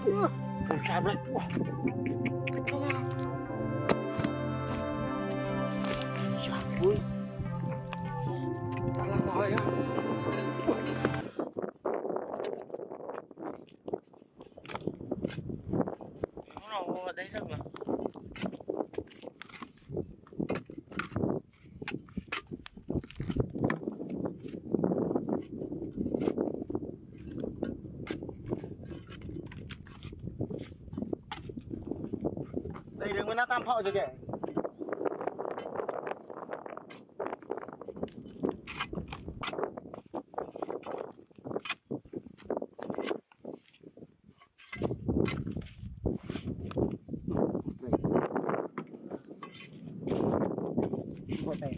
Ủa, sao đấy? Ủa. Sao vui? Đã làm rồi á. Nó ở đây rất là. Đây đừng có nát tam phọ rồi kìa. Một này.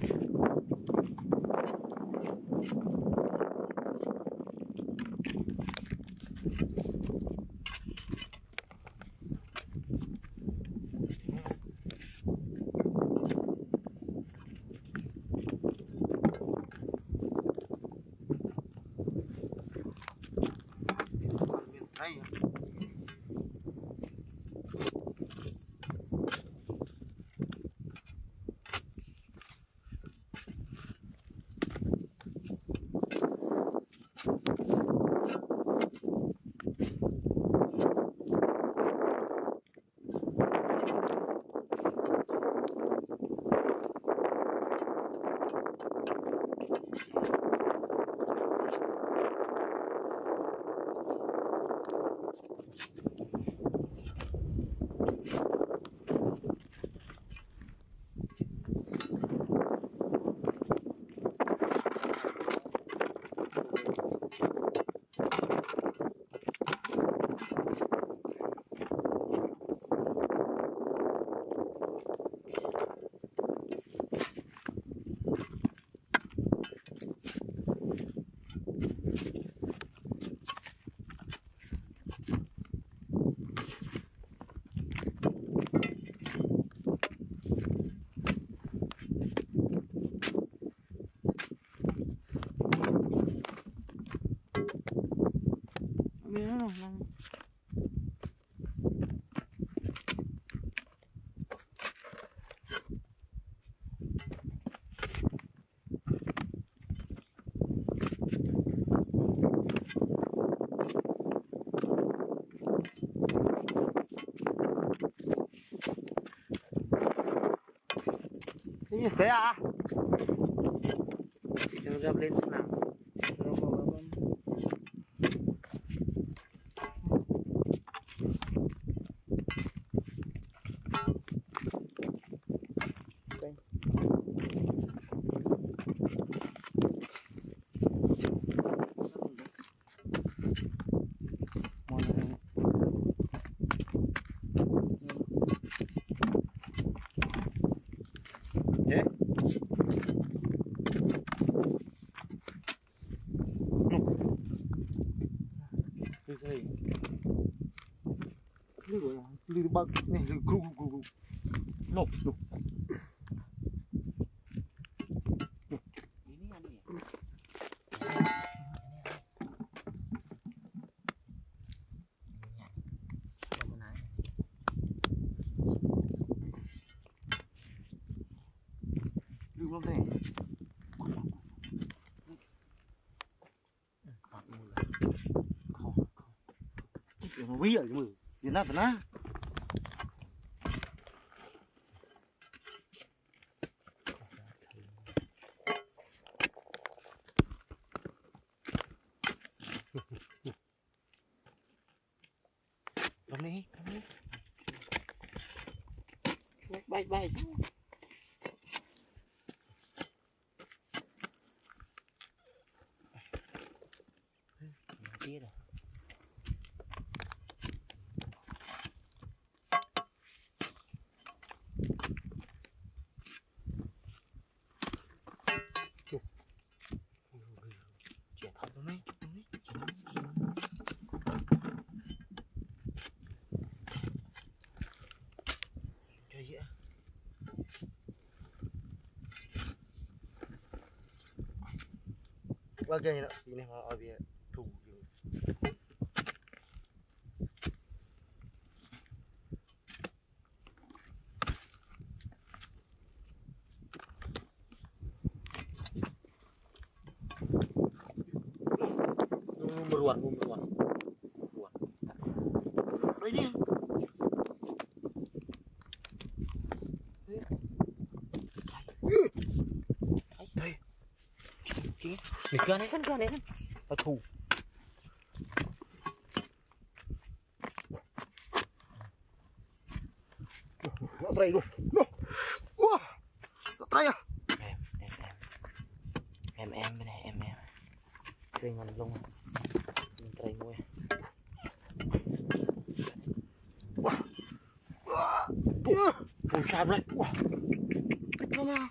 Đây. Miếng rồi. Cái gì thế à? Chị cho gấp lên xem nào. Lư băng này, lư cù nộp nộp. Lư băng này. Nó bí ở mười, việt nam thật á. Cầm đi, cầm đi. Bay bay. Chia rồi. Trẻ thật luôn đấy. Chơi gì ạ? Qua kia nữa, tí này mà ở phía thủ ruột luôn ruột đấy đi đây để cơ này sân ở thủ nó tray luôn wow nó tray à em bên này em chơi ngần lông mình tray môi ui sao đấy thích lắm à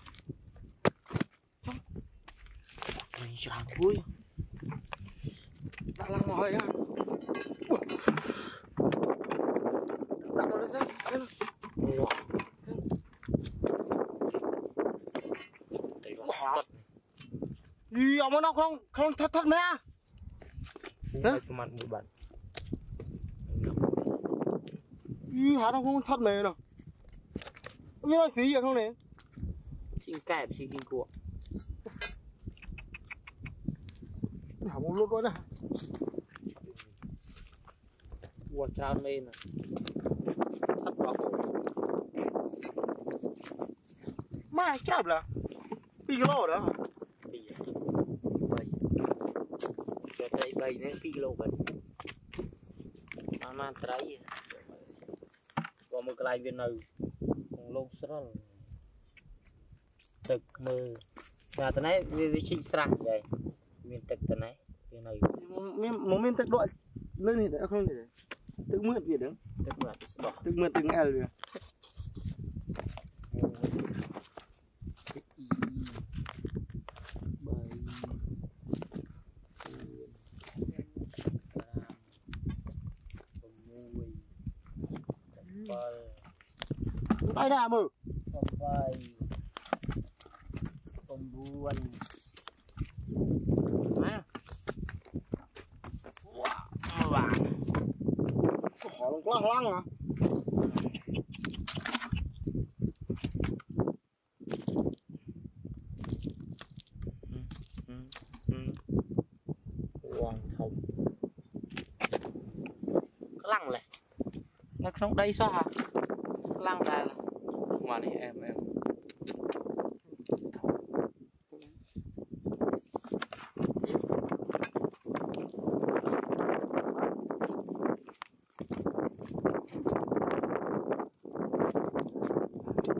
mình chẳng vui đã làm mỏi nha đặt vào đây xem gì ông nó không thật mẹ hả cuma một bạn gì hả nó không thật mẹ nào không biết nói gì vậy không này chim kẹp chim kinh cuộn hả một lúc nữa nè quạt trao lên này thắt vào cổ mai chạp là kilo đó bầy cho thấy bầy nên kilo bầy mà trái có một cái viên nâu còn lâu rất thực mơ và từ nãy vì chính xác vậy viên thực từ nãy viên này mình thực đoạn lên thì đã không thể tự mượn việc đấy tự mượn từng L rồi bay nào mừ bay buồn má wow bạn khó lăng à hoàng thông cái lăng này nó không đây sao hả cái lăng này là ngoài này em